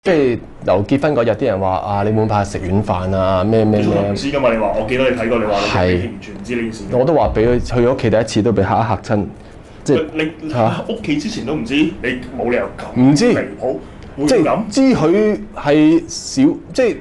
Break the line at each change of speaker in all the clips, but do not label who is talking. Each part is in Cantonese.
即係由結婚嗰日，啲人話啊，你冇怕食軟飯啊，咩咩咩。
唔知㗎嘛？你話我記得你睇過，你話你完全唔知呢件事。
我都話俾佢去屋企第一次都俾嚇親，即係
你屋企之前都唔知，你冇理由咁
唔知
離譜，
即係
咁
知佢係少，即係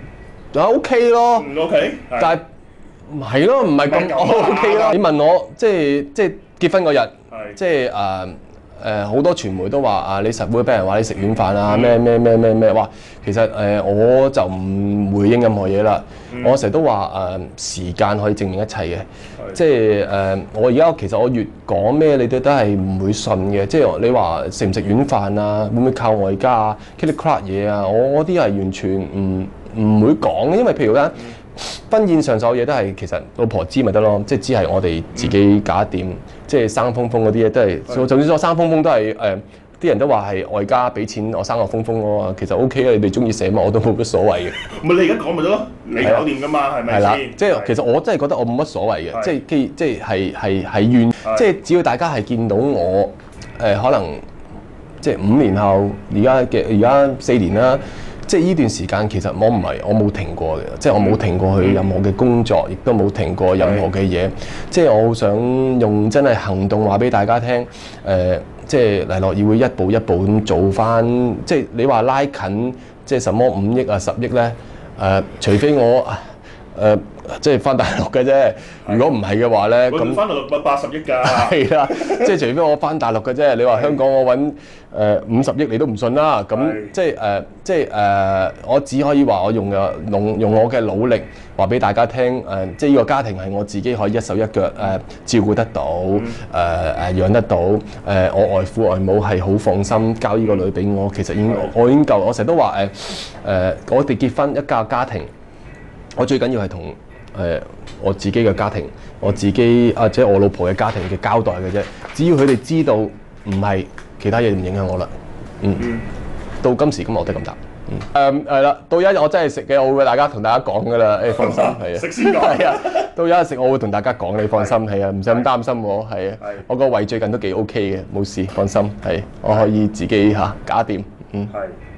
OK 咯。
OK，
但係唔係咯，唔係咁 OK 咯。你問我即係結婚嗰日，即係好多傳媒都話啊，你實會俾人話你食軟飯啊，咩哇！其實我就唔回應任何嘢啦。我成日都話時間可以證明一切嘅，即係我而家其實我越講咩，你哋都係唔會信嘅。即係你話食唔食軟飯啊，會唔會靠外家啊，click 嘢啊，我嗰啲係完全唔會講嘅，因為譬如咧。婚宴上所有嘢都係其實老婆知咪得咯，即係只係我哋自己搞掂，即係生風風嗰啲嘢都係，就算我生風風都係啲人都話係外家俾錢我生個風風咯，其實 OK 啊，你哋中意寫乜我都冇乜所謂嘅。
唔係你而家講咪得咯，你搞掂㗎嘛，係咪先？
即係其實我真係覺得我冇乜所謂嘅，即係願，即係只要大家係見到我可能即係5年後，而家4年啦。即係呢段時間，其實我冇停過嘅，即係我冇停過去任何嘅工作，亦都冇停過任何嘅嘢。即係我好想用真係行動話俾大家聽，即係黎諾懿會一步一步咁做翻。即係你話拉近，即係什麼5億啊10億咧？除非我即係翻大陸嘅啫。如果唔係嘅話咧，咁
翻大陸80億㗎。
係啦，即係除非我翻大陸嘅啫。你話香港我揾50億你都唔信啦。咁即係我只可以話我用我嘅努力話俾大家聽。即係呢個家庭係我自己可以一手一腳照顧得到，養得到。我外父外母係好放心交呢個女俾我。其實我已經夠。我成日都話我哋結婚一家庭。我最緊要係同我自己嘅家庭，我自己或者我老婆嘅家庭嘅交代嘅啫。只要佢哋知道唔係其他嘢唔影響我啦。到今時今日我都咁答。係啦，到有一日我真係食嘅，我會同大家講㗎啦。放心係啊。
食先講。係啊，
到有一日食我會同大家講，你放心係啊，唔使咁擔心我係啊。我個胃最近都幾 OK 嘅，冇事，放心係，我可以自己搞掂。
係。